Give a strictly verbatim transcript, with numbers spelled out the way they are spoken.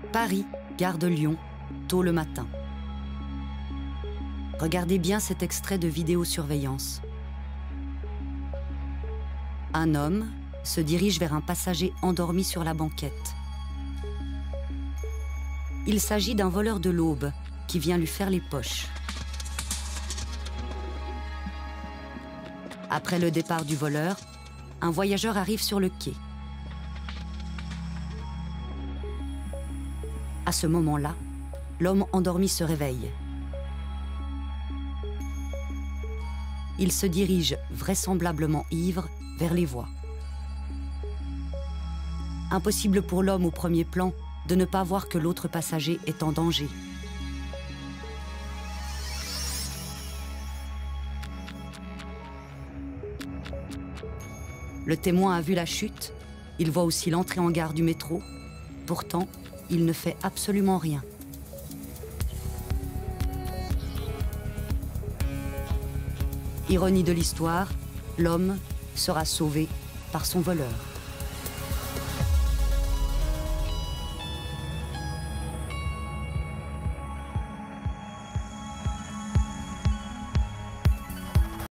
Paris, gare de Lyon, tôt le matin. Regardez bien cet extrait de vidéosurveillance. Un homme se dirige vers un passager endormi sur la banquette. Il s'agit d'un voleur de l'aube qui vient lui faire les poches. Après le départ du voleur, un voyageur arrive sur le quai. À ce moment-là, l'homme endormi se réveille. Il se dirige, vraisemblablement ivre, vers les voies. Impossible pour l'homme au premier plan de ne pas voir que l'autre passager est en danger. Le témoin a vu la chute, il voit aussi l'entrée en gare du métro. Pourtant, il ne fait absolument rien. Ironie de l'histoire, l'homme sera sauvé par son voleur.